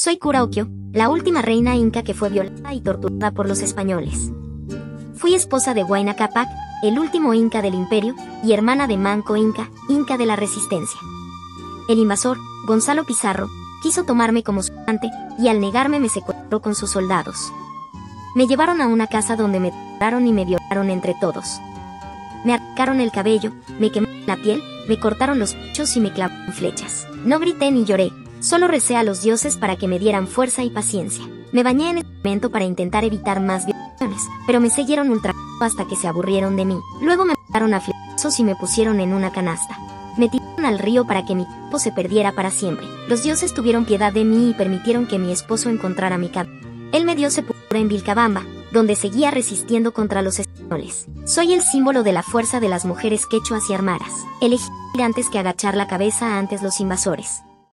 Soy Curaoquio, la última reina inca que fue violada y torturada por los españoles. Fui esposa de Huayna Cápac, el último inca del imperio, y hermana de Manco Inca, inca de la resistencia. El invasor, Gonzalo Pizarro, quiso tomarme como su amante, y al negarme me secuestró con sus soldados. Me llevaron a una casa donde me torturaron y me violaron entre todos. Me arrancaron el cabello, me quemaron la piel, me cortaron los pechos y me clavaron flechas. No grité ni lloré, solo recé a los dioses para que me dieran fuerza y paciencia. Me bañé en el momento para intentar evitar más violaciones, pero me siguieron ultrajando hasta que se aburrieron de mí. Luego me mataron a flechazos y me pusieron en una canasta. Me tiraron al río para que mi cuerpo se perdiera para siempre. Los dioses tuvieron piedad de mí y permitieron que mi esposo encontrara mi cadáver. Él me dio sepultura en Vilcabamba, donde seguía resistiendo contra los españoles. Soy el símbolo de la fuerza de las mujeres quechuas y armaras. Elegí ir antes que agachar la cabeza ante los invasores.